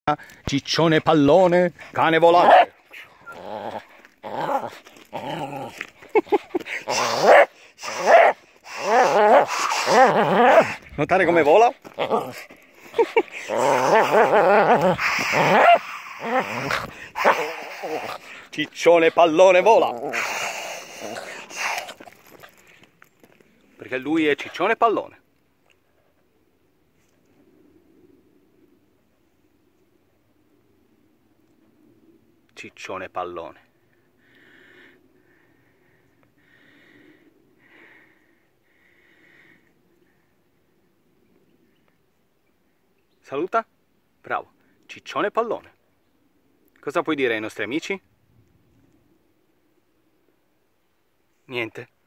Ciccione pallone, cane volante. Notare come vola? Ciccione pallone vola. Perché lui è ciccione pallone. Ciccione pallone. Saluta? Bravo. Ciccione pallone. Cosa puoi dire ai nostri amici? Niente.